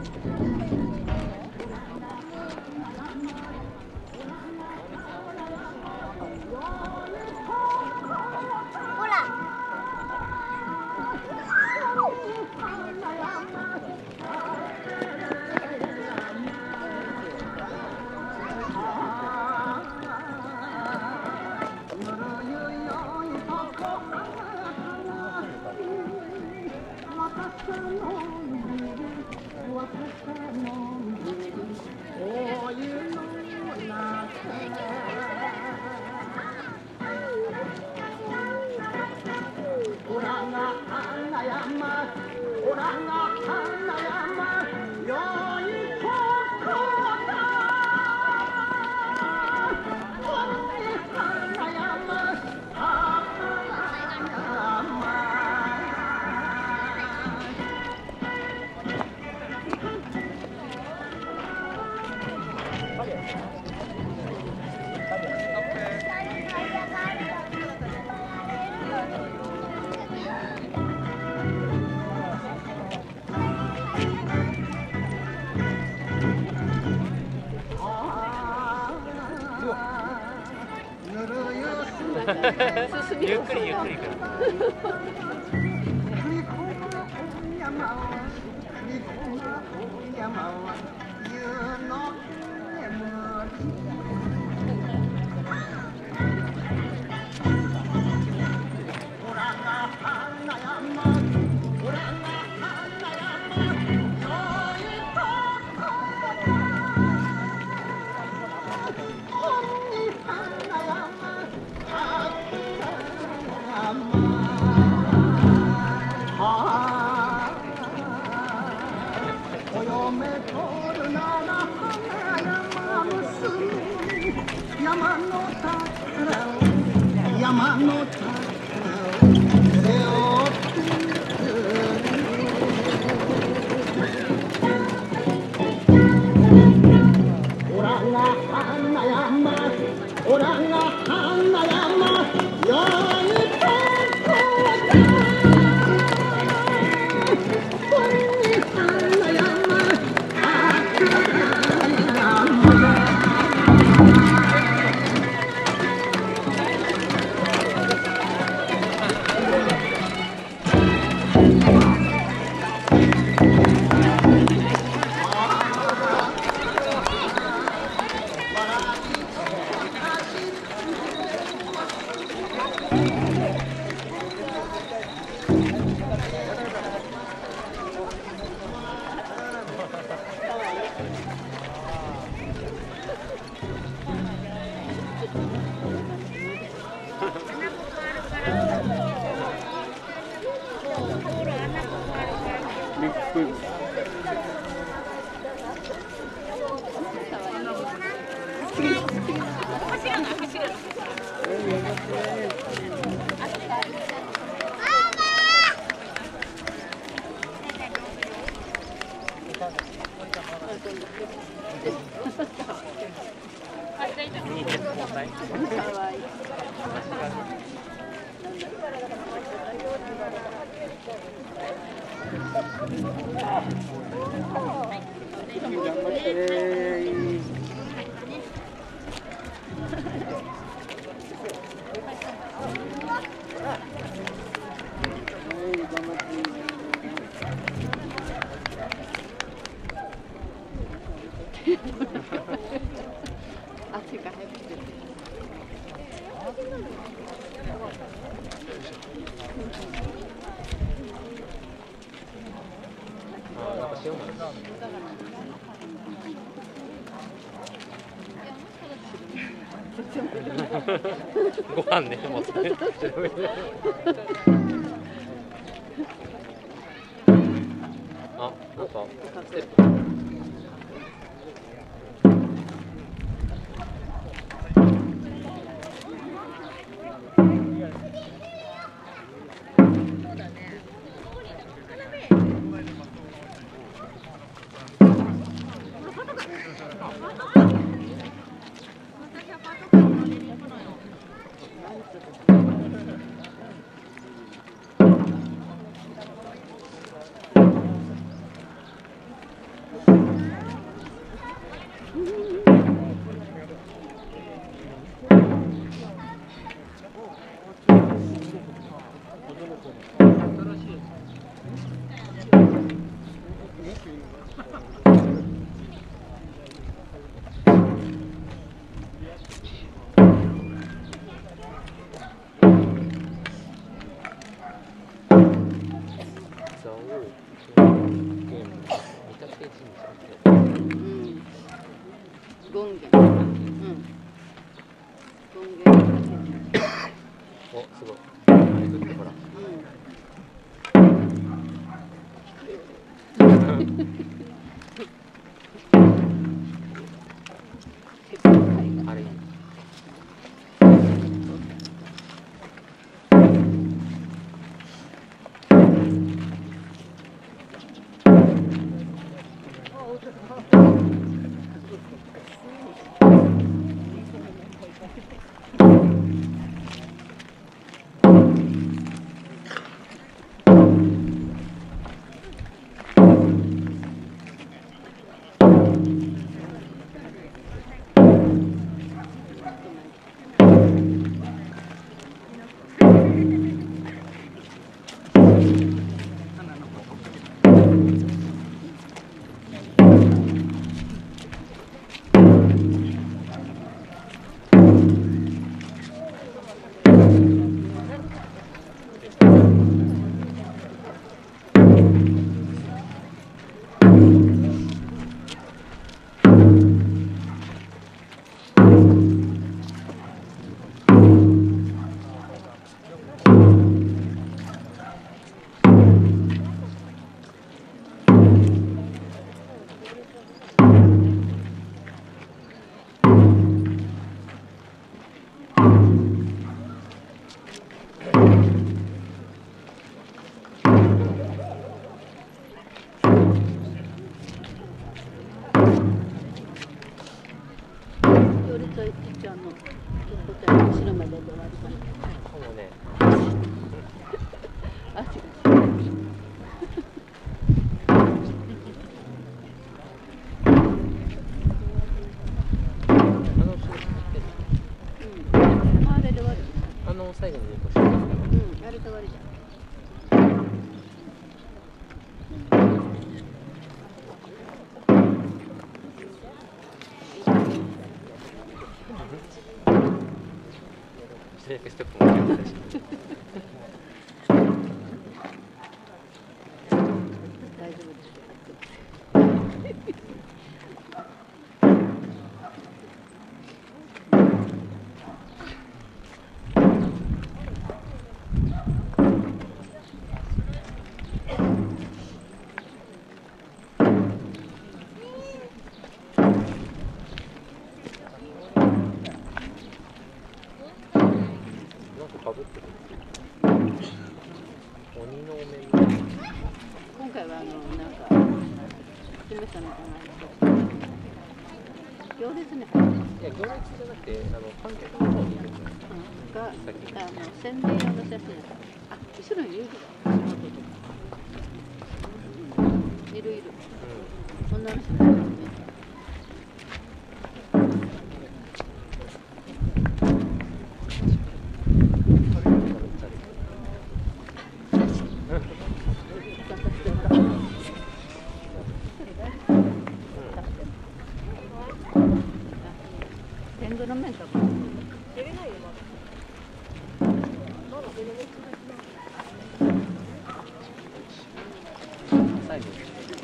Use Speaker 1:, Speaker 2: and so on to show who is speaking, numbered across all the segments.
Speaker 1: ゆっくりゆっくり行く。ご飯ね、もうそれ。あ、なんか。 最後に入稿してますから。
Speaker 2: あれと終わりじゃん。
Speaker 1: ステップもやってたし。
Speaker 2: 大丈夫ですよ。
Speaker 1: かぶってる。鬼のお面。
Speaker 2: 今回はなんか示したのかな。行列ね。
Speaker 1: いや行列じゃなくて観客の方にいるんだよ。
Speaker 2: が宣伝用の写真。あ、後ろにいる。いるいる。女の人だよね。天狗の面とか。入れないよ。
Speaker 1: 最後。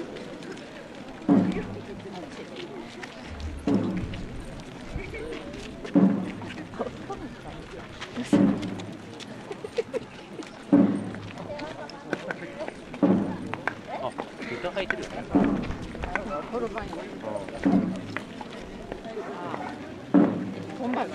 Speaker 1: あ、豚履いてるよね。
Speaker 2: ホルバンよ。本番の。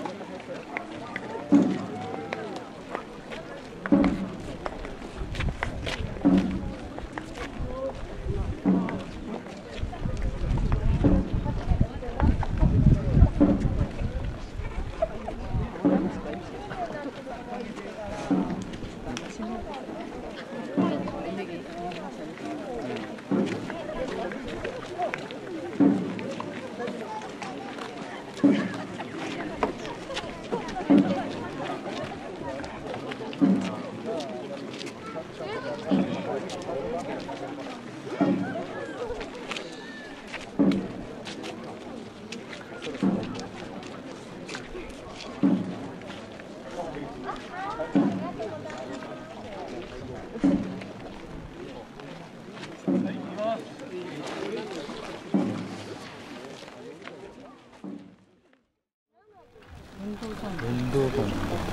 Speaker 1: 運動部。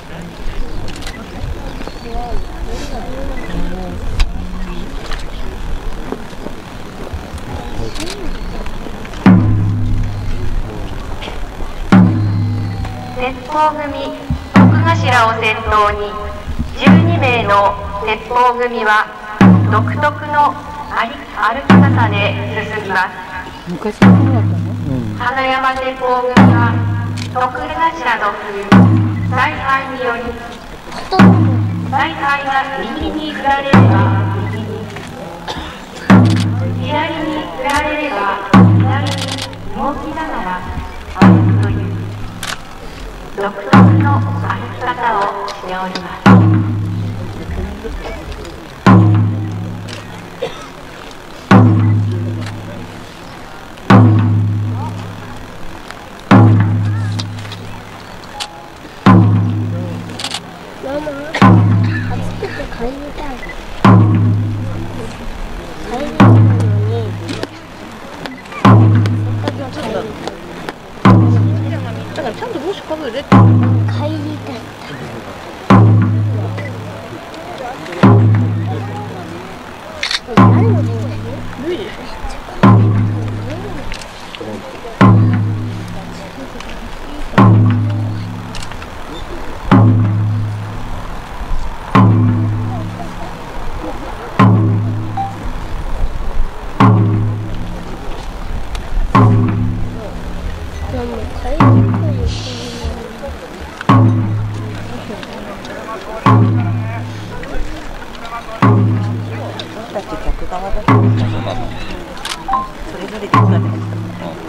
Speaker 3: 鉄砲組徳頭を先頭に12名の鉄砲組は独特の歩き方で進みます。
Speaker 2: 昔はそうだったの？
Speaker 3: 花山鉄砲組は徳頭の采配により采配が右に振られれば右に、左に振られれば左に動きながら歩くという独特の歩き方をしております。
Speaker 4: 帰りたい。帰りたいのに、せっかく帰りたい。
Speaker 2: だからちゃんと帽子かぶれって。
Speaker 4: 帰りたい。誰の帽子？
Speaker 2: 無理でしょ。
Speaker 5: それぞれで使ってます。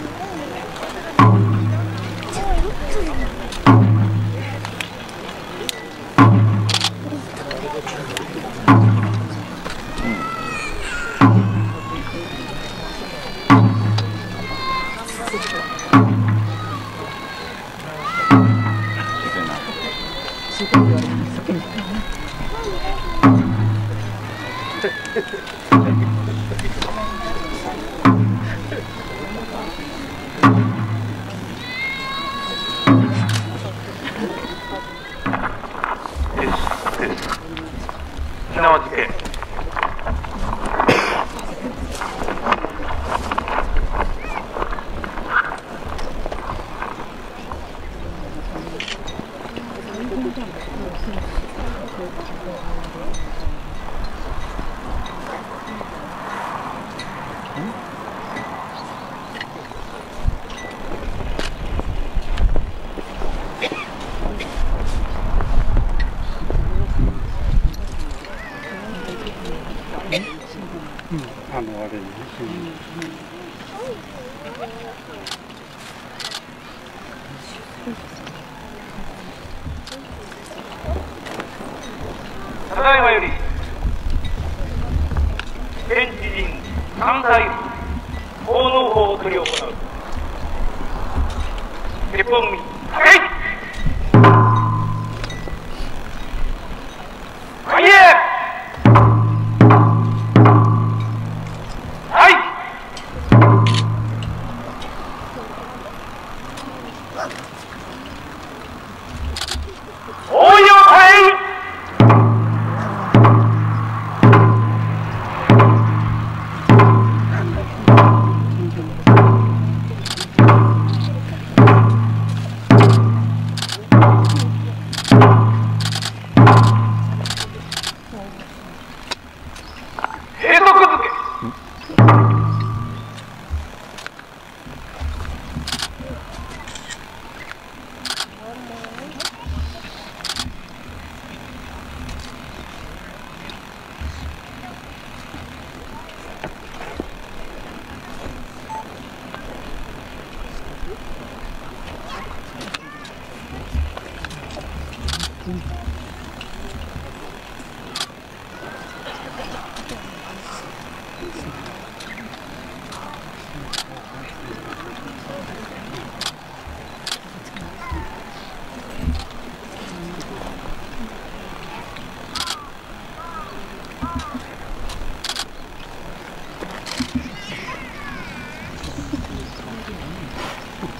Speaker 1: あれに。
Speaker 6: ただいまより県知事関西奉納法を執り行う鉄砲組高い前へ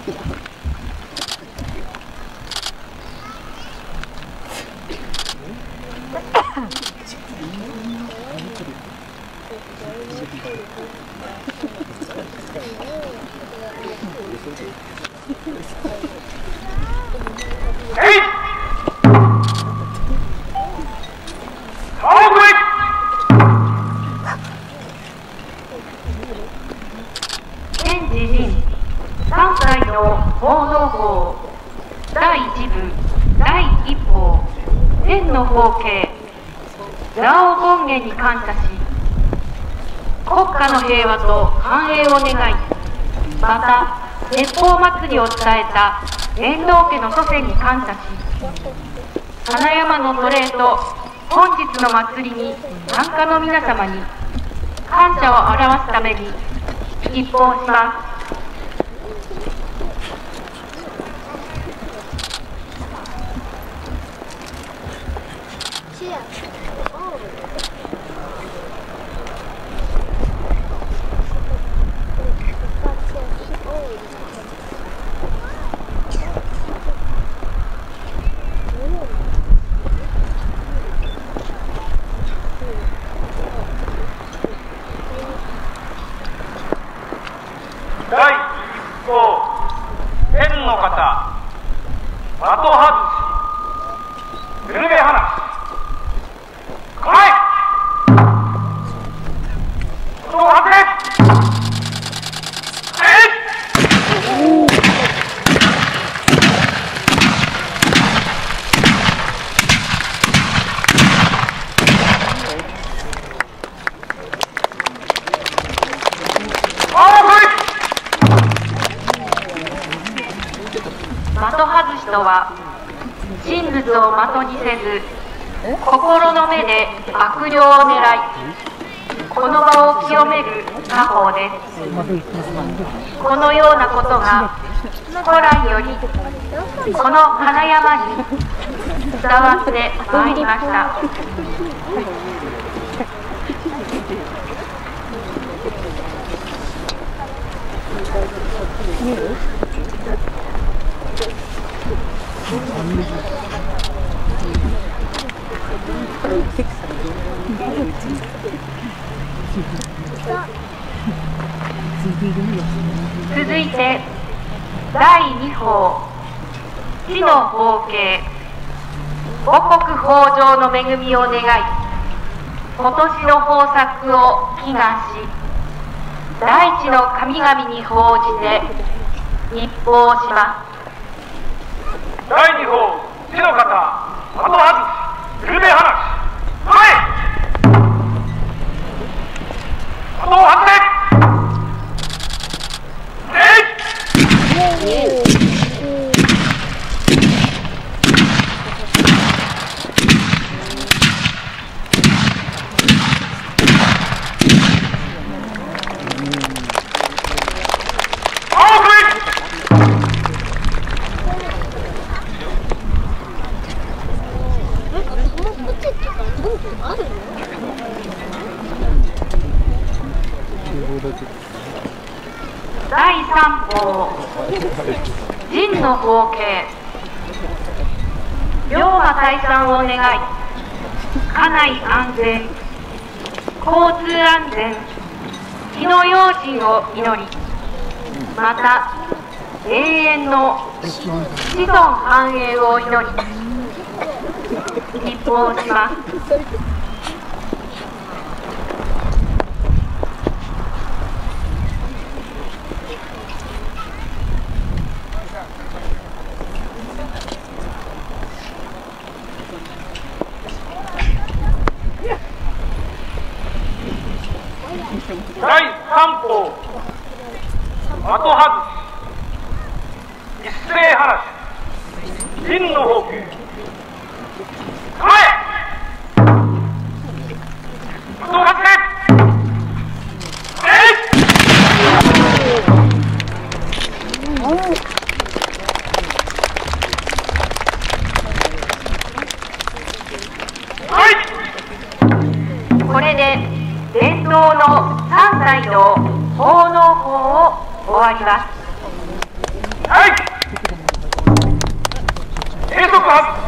Speaker 3: 天智人関西の奉納法第1部第1法天の法系座を権限に感謝し国家の平和と繁栄を願い、また鉄砲祭りを伝えた遠藤家の祖先に感謝し、花山の奴隷と本日の祭りに参加の皆様に感謝を表すために一報します。
Speaker 6: 第一項天の方的外しグルメ話構え音を外れ
Speaker 3: 的外しとは真物を的にせず心の目で悪霊を狙いこの場を清める作法です。このようなことが古来よりこの花山に伝わってまいりました。続いて第2法地の法系五穀豊穣の恵みを願い今年の豊作を祈願し大地の神々に奉じて一報します。
Speaker 6: 第2法地の方的外しグルメ話構え的を外れ
Speaker 3: 第3法人の合計龍馬退散を願い家内安全交通安全火の用心を祈りまた永遠の子孫繁栄を祈り一報します。
Speaker 6: 第3法的外し一斉話陣の方形構え的を外れ
Speaker 3: これで伝統の3代の奉納法を終わります。
Speaker 6: はい計測発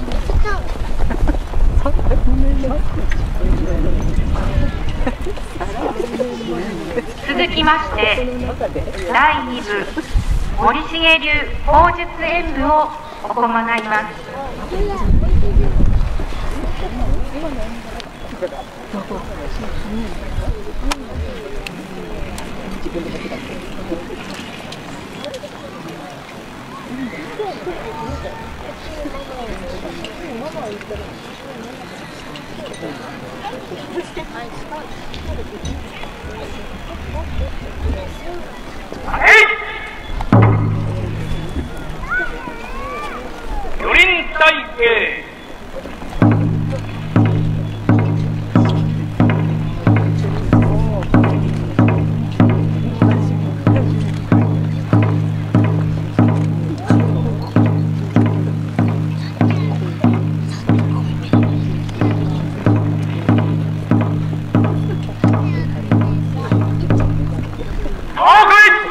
Speaker 3: 続きまして第2部森重流砲術演武を行います。
Speaker 6: 魚輪体系
Speaker 3: お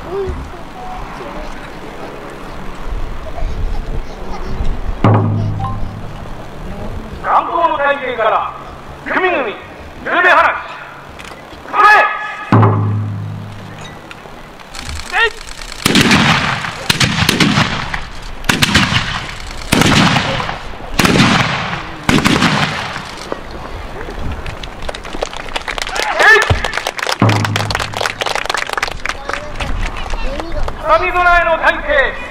Speaker 6: 元寇の体系から組々ルーベ話構え神空への体系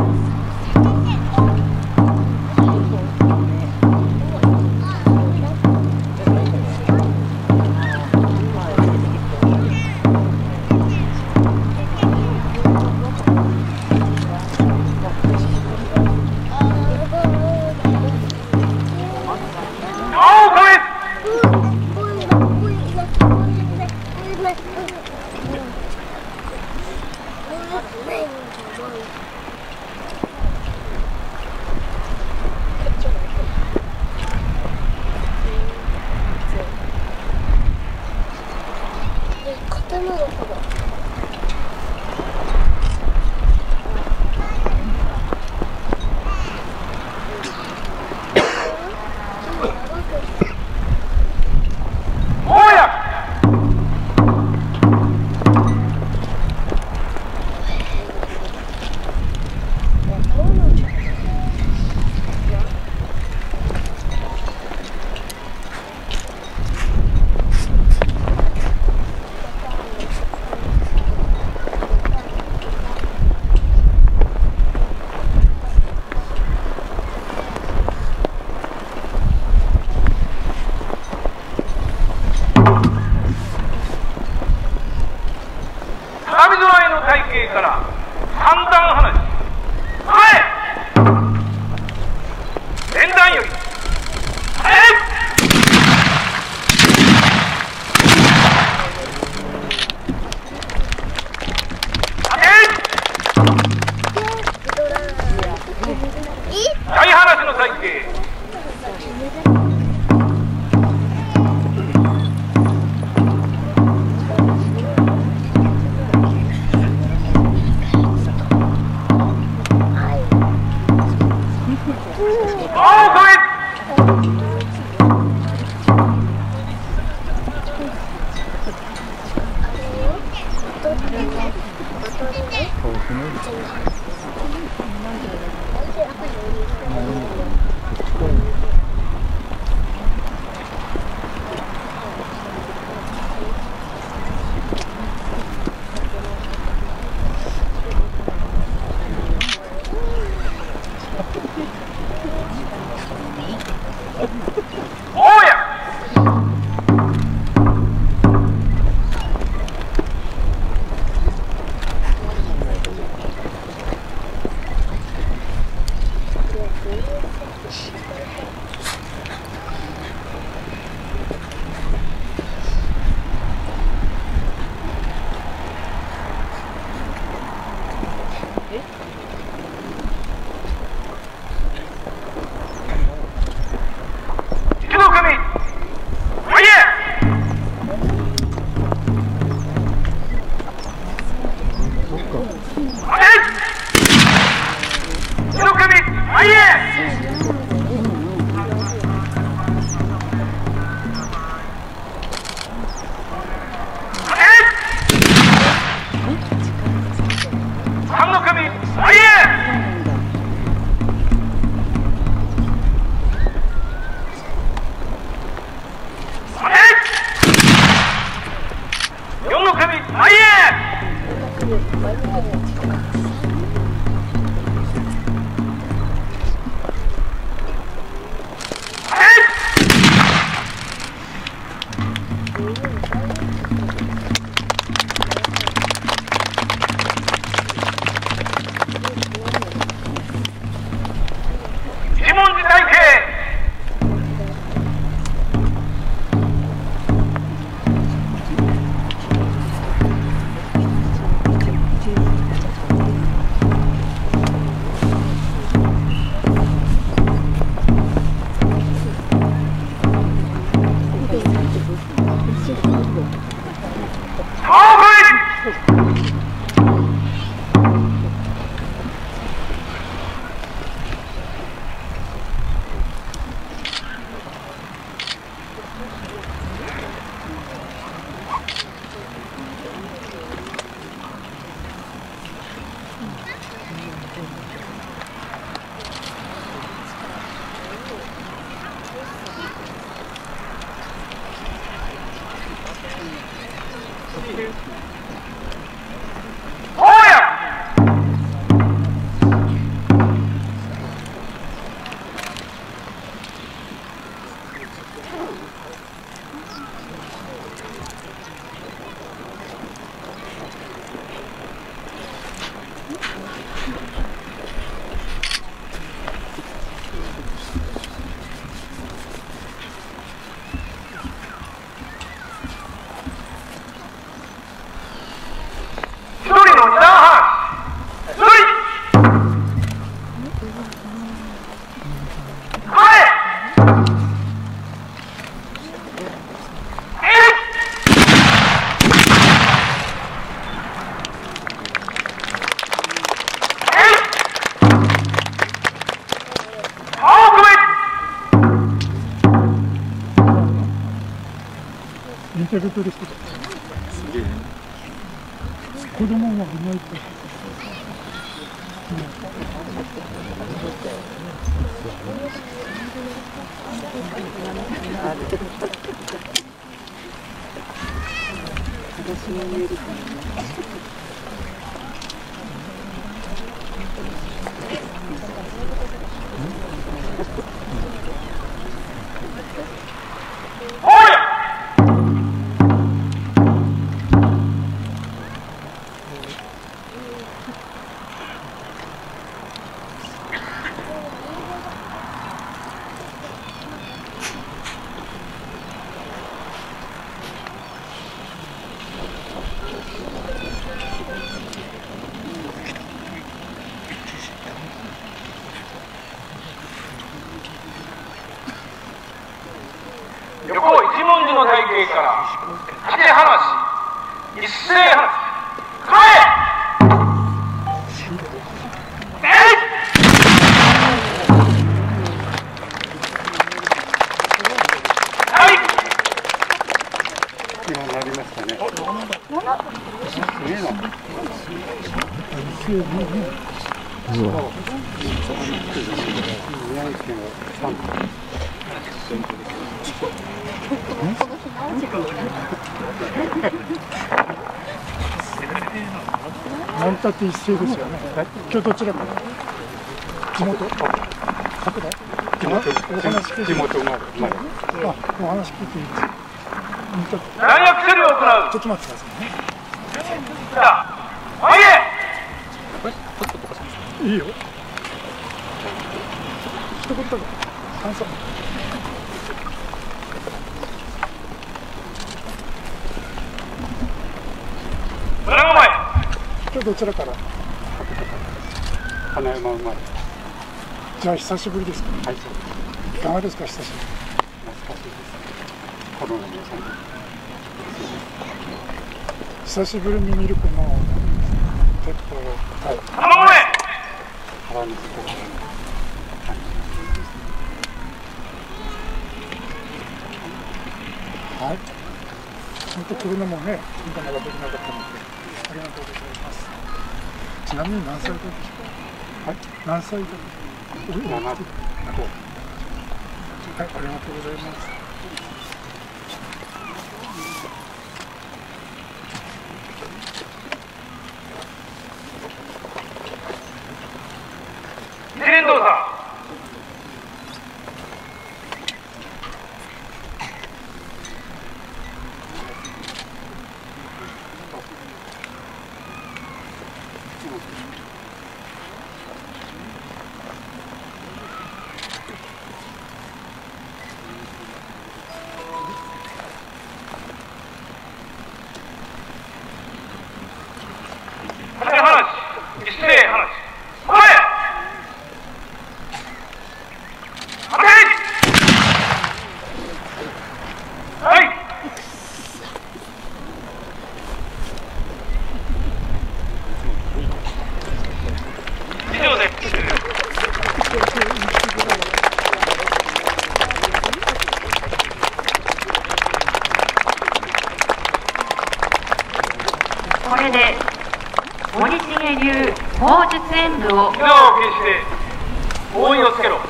Speaker 6: から三段話前段より大話の体系
Speaker 7: 手袋してた。子供もいないと。
Speaker 5: 私が見えるからね。
Speaker 6: 横一文字の体系から立て話し一斉話し構え
Speaker 1: 今なりましたね。宮城県は
Speaker 7: 成り立って一斉ですよね。今日どちらから？地元？角田？
Speaker 1: 地元生まれ。
Speaker 7: あ、お話聞いていいですか？
Speaker 6: 弾薬処理を行う。
Speaker 7: ちょっと待ってくださいね。
Speaker 6: さあ、前へ。
Speaker 7: いいよ。一言だ。感想。
Speaker 6: 村の前。
Speaker 7: 今日どちらから？
Speaker 1: 花山生まれ。
Speaker 7: じゃあ久しぶりですか？
Speaker 1: はい。
Speaker 7: いかがですか、久しぶり。
Speaker 1: 懐かしいです。コロナのさん。
Speaker 7: 久しぶりに見るこの鉄砲を、はい。
Speaker 6: 浜越え。
Speaker 1: 腹の底が。
Speaker 7: はい。本当来るのもね、なかなかできなかったので、ありがとうございます。ちなみに何歳だでしょうか？はい。何歳だでしょうか？7。はい、ありがとうございます。
Speaker 6: 一連動作。立て話し、一斉話し。前へ。立て。はい。以上です。
Speaker 3: これで森重流砲術演武を
Speaker 6: 皆を決して応援をつけろ。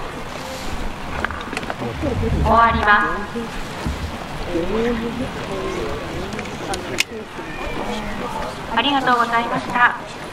Speaker 3: 終わります。ありがとうございました。